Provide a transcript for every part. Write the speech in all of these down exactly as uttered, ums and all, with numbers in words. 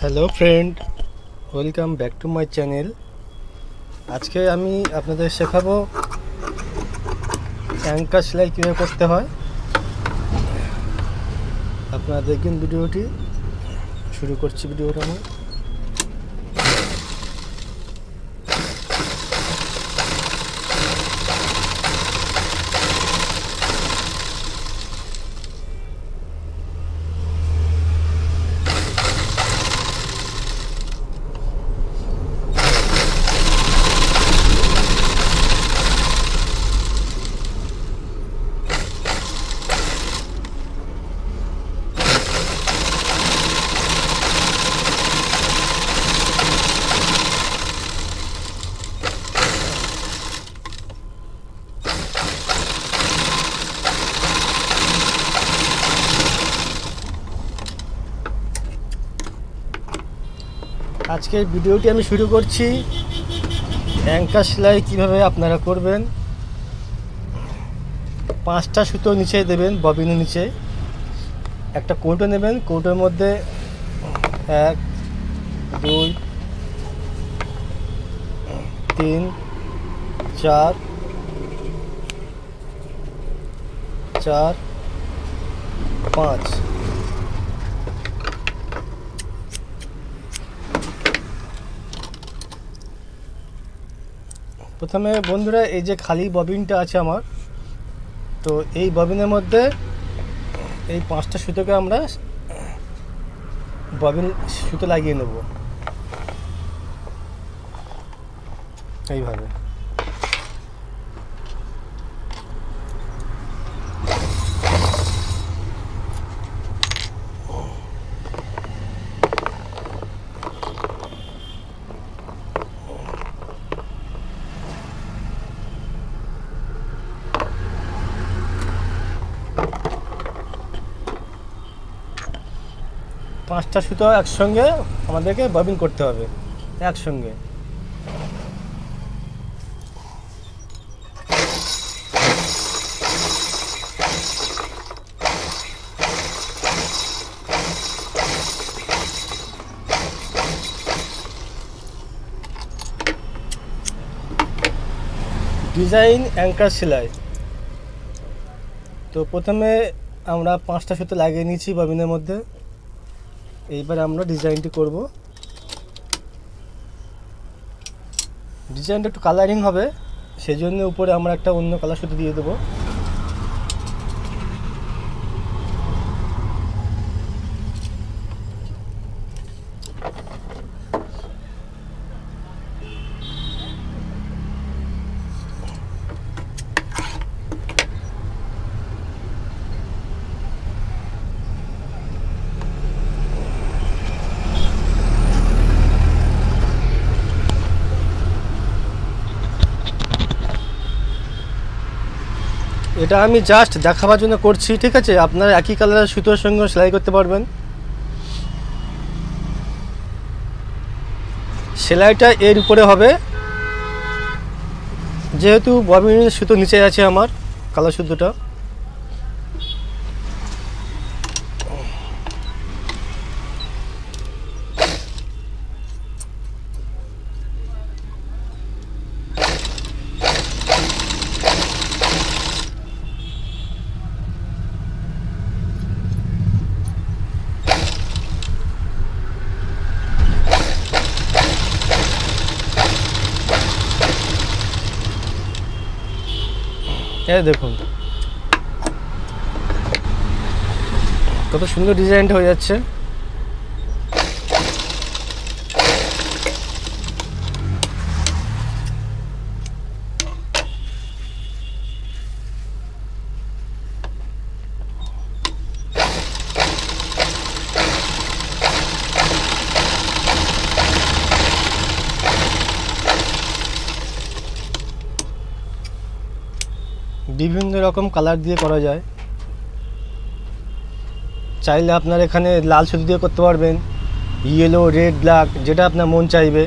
Hello friend, welcome back to my channel. आज के आमी आपनादेर शेखाबो एंकर सेलाई किभाबे करते हय। आपनारा देखবেন ভিডিওটি। শুরু করছি ভিডিওটা আমি। आज के भिडियोटी आमी शुरू करছি एंकर सेलाई किभाबे आपनारा करबेन। पाँचटा सुतो नीचे देবেন बबिনের नीचे। একটা কৌটো নেবেন, কৌটোর মধ্যে এক দুই তিন চার চার পাঁচ। प्रथमे बंधुरा ये जे खाली बबिनटा आछे आमार, तो ये बबिनेर मध्य ये पाँचटा सुतोके आमरा बबिन सुतो लागिए नेब এইভাবে। पाँचटा सुतो एकसंगे आमादेरके बबिन करते होबे एकसंगे। Design anchor सेलाई। तो प्रथमे आमरा पाँचटा सुतो लागिए निয়েছি बबिनेर मध्य। এইবার আমরা ডিজাইনটি করব। ডিজাইনটা একটু কালারিং হবে, সেজন্য উপরে আমরা একটা অন্য কালার সুতো দিয়ে দেব। এটা আমি জাস্ট দেখাবার জন্য করছি, ঠিক আছে? আপনারা একই কালারের সুতোর সঙ্গে সেলাই করতে পারবেন। সেলাইটা এর উপরে হবে, যেহেতু ববিনের সুতো নিচে আছে আমার কালো সুতোটা। এই দেখুন কত সুন্দর ডিজাইনটা হয়ে যাচ্ছে। বিভিন্ন রকম কালার দিয়ে করা যায়। চাইলে আপনারা এখানে লাল সুতো দিয়ে করতে পারবেন, ইয়েলো, রেড, ব্ল্যাক, যেটা আপনার মন চাইবে।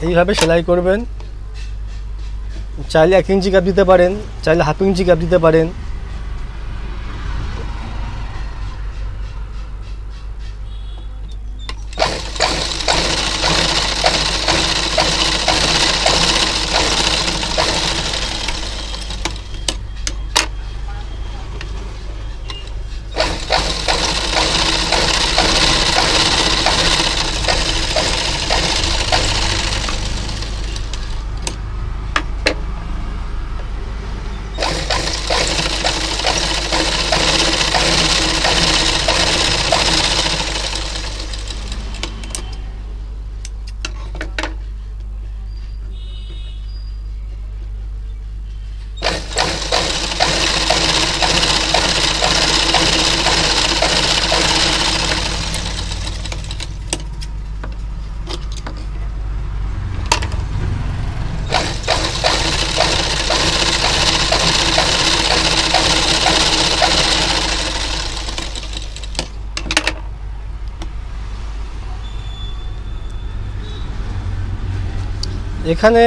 এইভাবে সেলাই করবেন। চাইলে এক ইঞ্চি গ্যাপ দিতে পারেন, চাইলে হাফ ইঞ্চি গ্যাপ দিতে পারেন। এখানে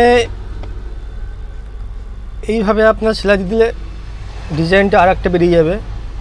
এইভাবে আপনার সেলাই দিলে ডিজাইনটা আর একটা বেরিয়ে যাবে।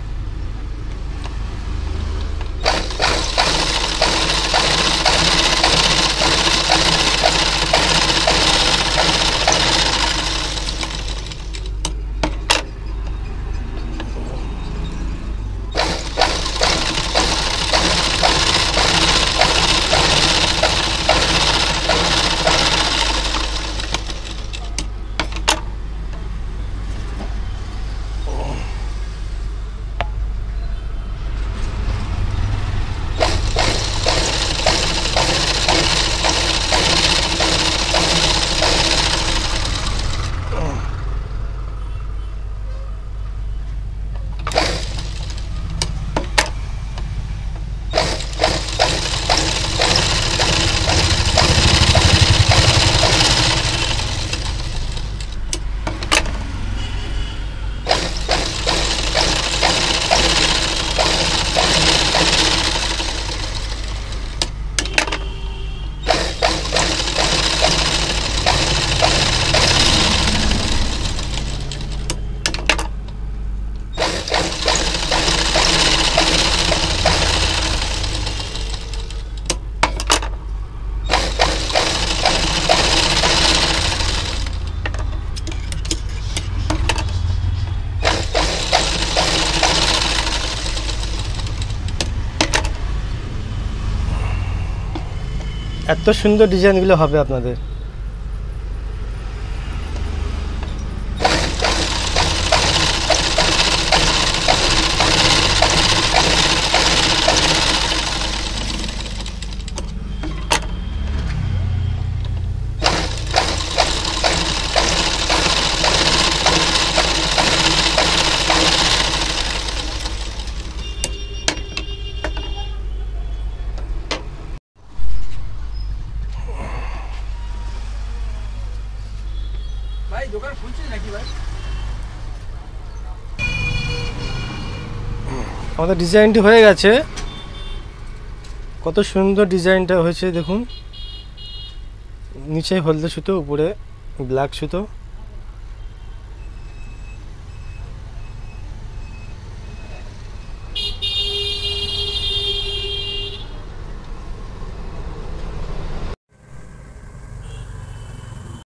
এত সুন্দর ডিজাইনগুলো হবে আপনাদের। আমাদের ডিজাইনটি হয়ে গেছে। কত সুন্দর ডিজাইনটা হয়েছে দেখুন, নিচে হলদে সুতো, উপরে ব্ল্যাক সুতো।